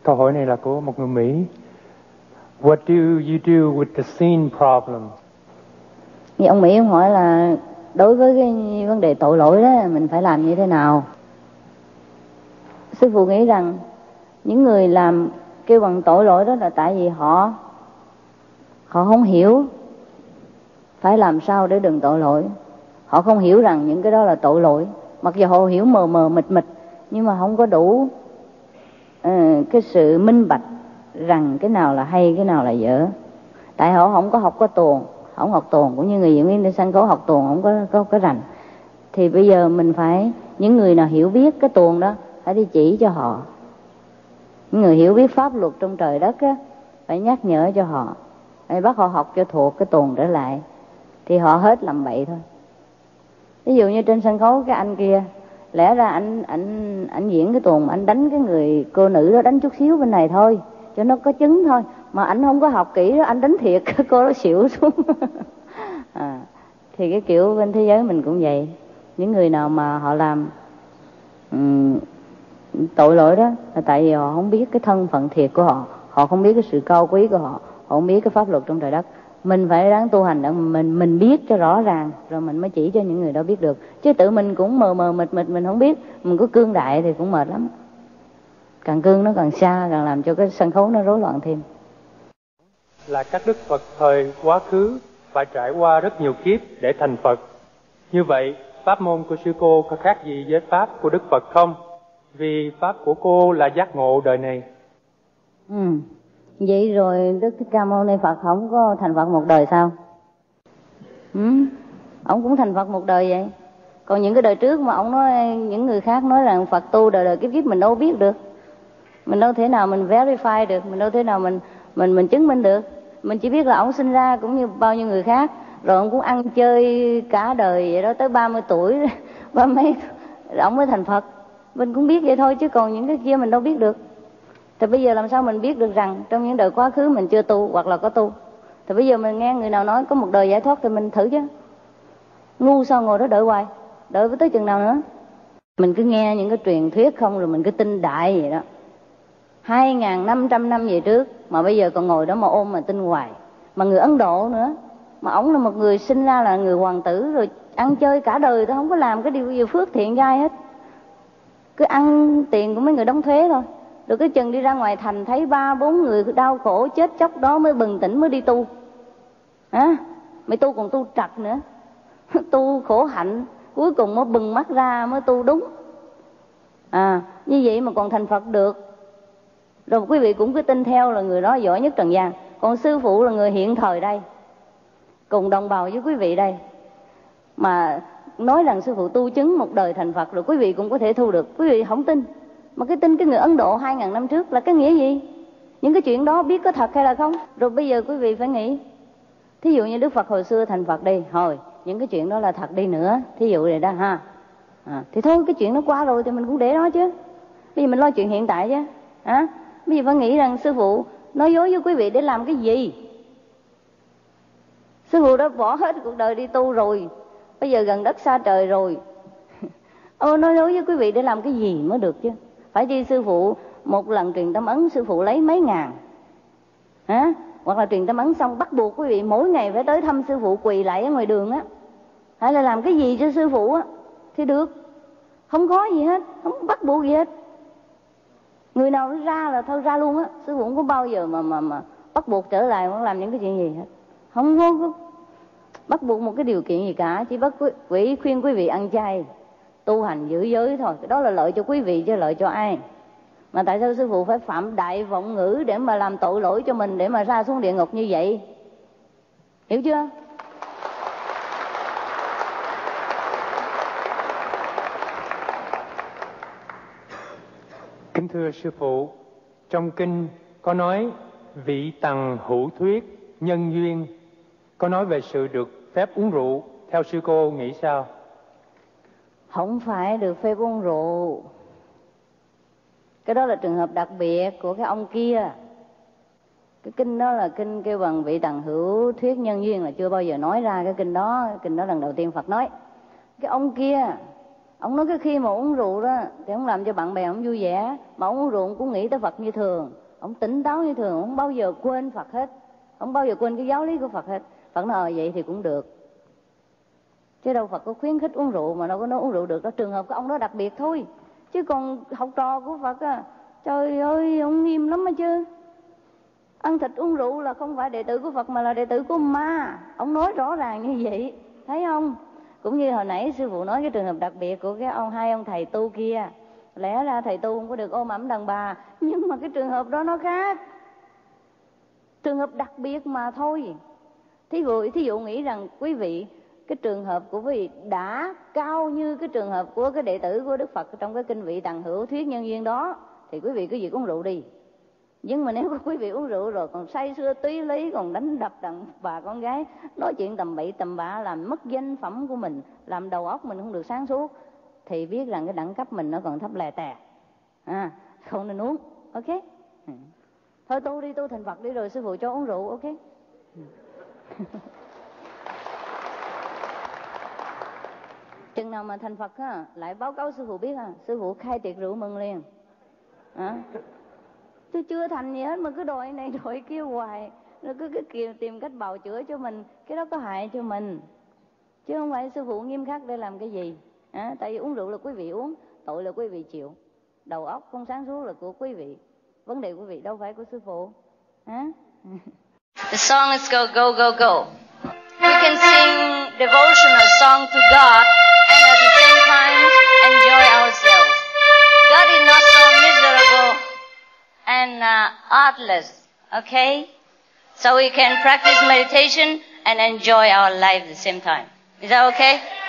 Câu hỏi này là của một người Mỹ. What do you do with the sin problem? Thì ông Mỹ ông hỏi là đối với cái vấn đề tội lỗi đó mình phải làm như thế nào? Sư phụ nghĩ rằng những người làm kêu bằng tội lỗi đó là tại vì họ không hiểu phải làm sao để đừng tội lỗi. Họ không hiểu rằng những cái đó là tội lỗi. Mặc dù họ hiểu mờ mờ mịt mịt, nhưng mà không có đủ cái sự minh bạch rằng cái nào là hay, cái nào là dở. Tại họ không có học có tuồng, không học tuồng, cũng như người diễn viên trên sân khấu học tuồng không có rành. Thì bây giờ mình phải, những người nào hiểu biết cái tuồng đó phải đi chỉ cho họ. Những người hiểu biết pháp luật trong trời đất á, phải nhắc nhở cho họ, phải bắt họ học cho thuộc cái tuồng trở lại, thì họ hết làm bậy thôi. Ví dụ như trên sân khấu cái anh kia, lẽ ra anh diễn cái tuồng, anh đánh cái người cô nữ đó đánh chút xíu bên này thôi cho nó có chứng thôi, mà anh không có học kỹ đó, anh đánh thiệt cái cô đó xỉu xuống. Thì cái kiểu bên thế giới mình cũng vậy. Những người nào mà họ làm tội lỗi đó là tại vì họ không biết cái thân phận thiệt của họ, họ không biết cái sự cao quý của họ không biết cái pháp luật trong trời đất. Mình phải ráng tu hành để mình biết cho rõ ràng, rồi mình mới chỉ cho những người đó biết được. Chứ tự mình cũng mờ mờ mịt mịt, mình không biết, mình có cương đại thì cũng mệt lắm. Càng cương nó càng xa, càng làm cho cái sân khấu nó rối loạn thêm. Là các đức Phật thời quá khứ phải trải qua rất nhiều kiếp để thành Phật. Như vậy, pháp môn của sư cô có khác gì với pháp của Đức Phật không? Vì pháp của cô là giác ngộ đời này. Vậy rồi Đức Thích Ca Mâu Ni Phật không có thành Phật một đời sao? Ông cũng thành Phật một đời vậy. Còn những cái đời trước mà ông nói, những người khác nói rằng Phật tu đời đời kiếp kiếp, mình đâu biết được. Mình đâu thể nào mình verify được, mình đâu thể nào mình chứng minh được. Mình chỉ biết là ông sinh ra cũng như bao nhiêu người khác, rồi ông cũng ăn chơi cả đời vậy đó, tới 30 tuổi, ba mấy ông mới thành Phật. Mình cũng biết vậy thôi, chứ còn những cái kia mình đâu biết được. Thì bây giờ làm sao mình biết được rằng trong những đời quá khứ mình chưa tu hoặc là có tu? Thì bây giờ mình nghe người nào nói có một đời giải thoát thì mình thử chứ. Ngu sao ngồi đó đợi hoài, đợi tới chừng nào nữa? Mình cứ nghe những cái truyền thuyết không, rồi mình cứ tin đại vậy đó. 2.500 năm về trước mà bây giờ còn ngồi đó mà ôm mà tin hoài. Mà người Ấn Độ nữa, mà ổng là một người sinh ra là người hoàng tử, rồi ăn chơi cả đời, tôi không có làm cái điều gì phước thiện cho ai hết, cứ ăn tiền của mấy người đóng thuế thôi. Rồi cái chừng đi ra ngoài thành thấy 3-4 người đau khổ chết chóc đó mới bừng tỉnh, mới đi tu. Mày tu còn tu trật nữa. Tu khổ hạnh, cuối cùng mới bừng mắt ra mới tu đúng. Như vậy mà còn thành Phật được. Rồi quý vị cũng cứ tin theo là người đó giỏi nhất trần gian. Còn sư phụ là người hiện thời đây, cùng đồng bào với quý vị đây, mà nói rằng sư phụ tu chứng một đời thành Phật, rồi quý vị cũng có thể thu được. Quý vị không tin, mà cái tin cái người Ấn Độ 2.000 năm trước là cái nghĩa gì? Những cái chuyện đó biết có thật hay là không? Rồi bây giờ quý vị phải nghĩ, thí dụ như Đức Phật hồi xưa thành Phật đi, hồi những cái chuyện đó là thật đi nữa, thí dụ vậy đó ha. Thì thôi cái chuyện nó qua rồi thì mình cũng để đó chứ. Bây giờ mình lo chuyện hiện tại chứ. Bây giờ phải nghĩ rằng sư phụ nói dối với quý vị để làm cái gì? Sư phụ đã bỏ hết cuộc đời đi tu rồi, bây giờ gần đất xa trời rồi. Nói dối với quý vị để làm cái gì mới được chứ? Phải chi sư phụ một lần truyền tâm ấn sư phụ lấy mấy ngàn, hoặc là truyền tâm ấn xong bắt buộc quý vị mỗi ngày phải tới thăm sư phụ, quỳ lại ở ngoài đường á, hay là làm cái gì cho sư phụ á thì được. Không có gì hết, không bắt buộc gì hết. Người nào ra là thôi ra luôn á, sư phụ không có bao giờ mà bắt buộc trở lại hoặc làm những cái chuyện gì hết. Không có bắt buộc một cái điều kiện gì cả, chỉ khuyên quý vị ăn chay, tu hành giữ giới thôi. Cái đó là lợi cho quý vị chứ lợi cho ai? Mà tại sao sư phụ phải phạm đại vọng ngữ để mà làm tội lỗi cho mình, để mà ra xuống địa ngục như vậy? Hiểu chưa? Kính thưa sư phụ, trong kinh có nói vị tằng hữu thuyết nhân duyên, có nói về sự được phép uống rượu. Theo sư cô nghĩ sao? Không phải được phép uống rượu, cái đó là trường hợp đặc biệt của cái ông kia. Cái kinh đó là kinh kêu bằng vị tằng hữu thuyết nhân duyên, là chưa bao giờ nói ra cái kinh đó. Kinh đó lần đầu tiên Phật nói. Cái ông kia Ông nói cái khi mà uống rượu đó thì ông làm cho bạn bè ông vui vẻ, mà ông uống rượu ông cũng nghĩ tới Phật như thường, ông tỉnh táo như thường, ông không bao giờ quên Phật hết, không bao giờ quên cái giáo lý của Phật hết. Phật nói vậy thì cũng được, chứ đâu Phật có khuyến khích uống rượu, mà đâu có nói uống rượu được đó. Trường hợp của ông đó đặc biệt thôi, chứ còn học trò của Phật á, trời ơi ông nghiêm lắm á chứ. Ăn thịt uống rượu là không phải đệ tử của Phật mà là đệ tử của ma. Ông nói rõ ràng như vậy, thấy không? Cũng như hồi nãy sư phụ nói cái trường hợp đặc biệt của cái hai ông thầy tu kia. Lẽ ra thầy tu không có được ôm ẩm đàn bà, nhưng mà cái trường hợp đó nó khác, trường hợp đặc biệt mà thôi. Thí dụ nghĩ rằng quý vị, cái trường hợp của quý vị đã cao như cái trường hợp của cái đệ tử của Đức Phật trong cái kinh Vị Tằng Hữu thuyết nhân duyên đó, thì quý vị cứ việc uống rượu đi. Nhưng mà nếu quý vị uống rượu rồi còn say sưa túy lý, còn đánh đập đàn bà con gái, nói chuyện tầm bậy tầm bạ, làm mất danh phẩm của mình, làm đầu óc mình không được sáng suốt, thì biết rằng cái đẳng cấp mình nó còn thấp lè tè, không nên uống. Ok, thôi tu đi, tu thành Phật đi rồi sư phụ cho uống rượu. Ok. Chừng nào mà thành Phật á, lại báo cáo sư phụ biết sư phụ khai tiệc rượu mừng liền. Tôi chưa thành gì hết mà cứ đòi này đòi kia hoài, rồi cứ tìm cách bào chữa cho mình, cái đó có hại cho mình, chứ không phải sư phụ nghiêm khắc để làm cái gì. Tại vì uống rượu là quý vị uống, tội là quý vị chịu, đầu óc không sáng suốt là của quý vị, vấn đề của quý vị đâu phải của sư phụ. The song is go go go go. We can sing devotional song to God and at the same time enjoy ourselves. God is not so miserable and artless, okay? So we can practice meditation and enjoy our life at the same time. Is that okay?